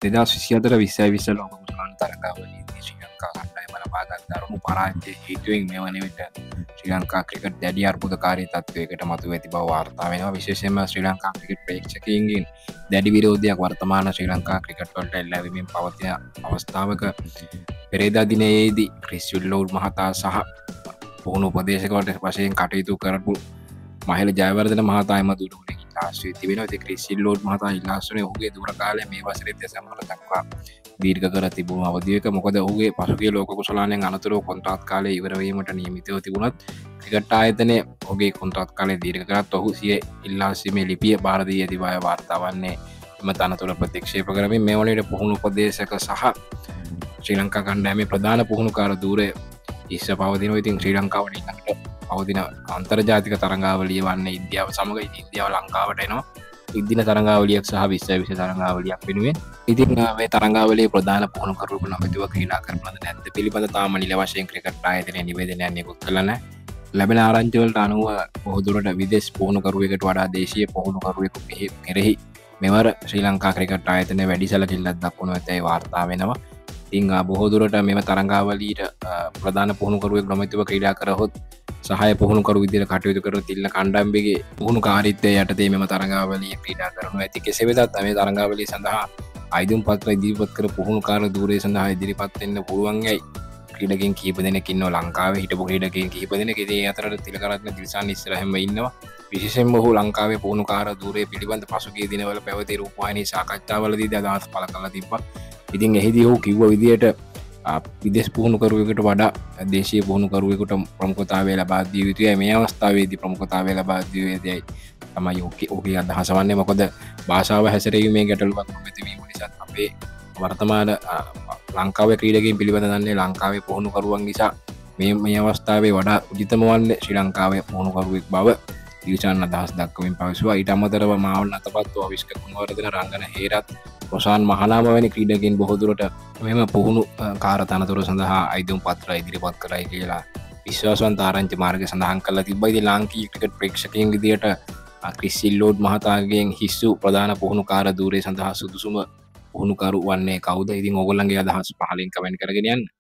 2024 ලෝක කුසලාන තරගාවලියේදී ශ්‍රී ලංකා කණ්ඩායම ලබාගත් දරුණු පරාජය හේතුවෙන් මේ වන විට ශ්‍රී ලංකා ක්‍රිකට් දැඩි අර්බුදකාරී තත්ත්වයකට මතුව ඇති බව වාර්තා වෙනවා. විශේෂයෙන්ම ශ්‍රී ලංකා ක්‍රිකට් ප්‍රේක්ෂකයින්ගෙන් දැඩි විරෝධයක් වර්තමාන ශ්‍රී ලංකා ක්‍රිකට් වලට එල්ල වෙමින් පවතින අවස්ථාවක පෙරේදා දිනයේදී ක්‍රිස් විල්ලෝඩ් මහතා සහ පුහුණු උපදේශකවට වශයෙන් කටයුතු කරපු මහල ජයවර්ධන මහතා එම දුරට ඉල්ලාස්වී තිබෙනවා. ඉතින් ක්‍රිස් විල්ලෝඩ් මහතා ඉල්ලාස්වනේ ඔහුගේ දුර කාලය මේ වසරේ දෙසැම්බර් දක්වා දීර්ඝ කර තිබුණු අවධියක. මොකද ඔහුගේ පසුගිය ලෝක කුසලානයෙන් අනතුරුව කොන්ත්‍රාත් කාලය ඉවර වීමට නියමිතව තිබුණත් ක්‍රිකට් ආයතනය ඔහුගේ කොන්ත්‍රාත් කාලය දීර්ඝ කරත් ඔහු සිය ඉල්ලාස්වීමේ ලිපිය බාර දී ඇති බව වාර්තා වන්නේ. එම තනතුර ප්‍රතික්ෂේප කරමින් මේ වනවිට පුහුණු උපදේශක සහ ශ්‍රී ලංකා කණ්ඩායමේ ප්‍රධාන පුහුණුකාර ධූරය ඉස්ස පවතිනවා. ඉතින් ශ්‍රී ලංකාවට ඊළඟට පවතින අන්තර්ජාතික තරඟාවලිය වන්නේ ඉන්දියාව සමග. ඉන්දියාව ලංකාවට එනවා ඉදින තරඟාවලියක් සහ 2020 තරඟාවලියක් වෙනුවෙන්. ඉතින් මේ තරඟාවලියේ ප්‍රධාන පුහුණුකරුවෙකු නොමැතිව ක්‍රීඩා කරනවද නැද්ද පිළිබඳ තාම නිල වශයෙන් ක්‍රිකට් ආයතනයේ නිවේදනයක් නිකුත් කළා නැහැ. ලැබෙන ආරංචි වලට අනුව බොහෝ දුරට විදේශ පුහුණුකරුවෙකුට වඩා දේශීය පුහුණුකරුවෙකු කෙරෙහි මෙවර ශ්‍රී ලංකා ක්‍රිකට් ආයතනයේ වැඩි සැලකිල්ලක් දක්වනු ඇතැයි වාර්තා වෙනවා. ඉතින් බොහෝ දුරට මෙම තරඟාවලියට ප්‍රධාන පුහුණුකරුවෙක් නොමැතිව ක්‍රීඩා කරහොත් සහය පුහුණුකරු විදිහට කටයුතු කර තිල්න කණ්ඩායමේ පුහුණුකාරීත්වය යටතේ මෙම තරඟාවලිය ක්‍රීඩා කරනු ඇති. කෙසේ වෙතත් මේ තරඟාවලිය සඳහා අයිදුම් පත්‍ර ඉදිරිපත් කර පුහුණුකාර ධූරය සඳහා ඉදිරිපත් වෙන්න පුළුවන් යයි ක්‍රීඩකයන් කිහිප දෙනෙක් ඉන්නවා ලංකාවේ. හිටපු ක්‍රීඩකයන් කිහිප දෙනෙක් ඒ අතරට තිලකරත්න දිල්ෂාන් ඉස්සරහින්ම ඉන්නවා. විශේෂයෙන්ම ඔහු ලංකාවේ පුහුණුකාර ධූරය පිළිබඳ පසුගිය දිනවල පැවති රූපවාහිනී සාකච්ඡාවලදී අදහස් පළ කරලා තිබ්බා. ඉතින් එහිදී ඔහු කිව්ව විදිහට විදේශ පුහුණුකරුවෙකුට වඩා දේශීය පුහුණුකරුවෙකුට ප්‍රමුඛතාවය ලබා දිය යුතුයි. මේ අවස්ථාවේදී ප්‍රමුඛතාවය ලබා දිය යුතුයි තමයි ඔහුගේ අදහස වන්නේ. මොකද භාෂාව හැසිරීමේ ගැටලුවක් නොමැති වීම නිසා අපේ වර්තමාන ලංකාවේ ක්‍රීඩකයන් පිළිබඳ දන්නේ ලංකාවේ පුහුණුකරුවන් නිසා මේ අවස්ථාවේ වඩා උචිතම වන්නේ ශ්‍රී ලංකාවේ පුහුණුකරුවෙක් බව දිල්ෂාන් අදහස් දක්වමින් පැවසුවා. ඊට අමතරව මාවල් අතපත්ව අවිස්ක කුණවර්ධන රංගන හේරත් රොෂාන් මහනාම වැනි ක්‍රීඩකයන් බොහෝ දුරට මෙම පුහුණු කාර තනතුර සඳහා අයිදුම් පත්‍ර ඉදිරිපත් කරයි කියලා විශ්වාසවන්ත ආරංචි මාර්ගය සඳහන් කරලා තිබ්බා. ඉතින් ලාංකීය ක්‍රිකට් ප්‍රේක්ෂකයන් විදියට ක්‍රිස් විල්ලෝඩ් මහතාගෙන් හිස්සු ප්‍රධාන පුහුණුකාර ධූරය සඳහා සුදුසුම පුහුණුකරු වන්නේ කවුද? ඉතින් ඕගොල්ලන්ගේ අදහස් පහලින් කමෙන්ට් කරගෙන යන්න.